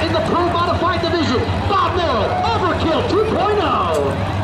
in the Pro Modified Division, Bob Merrill, Overkill 2.0.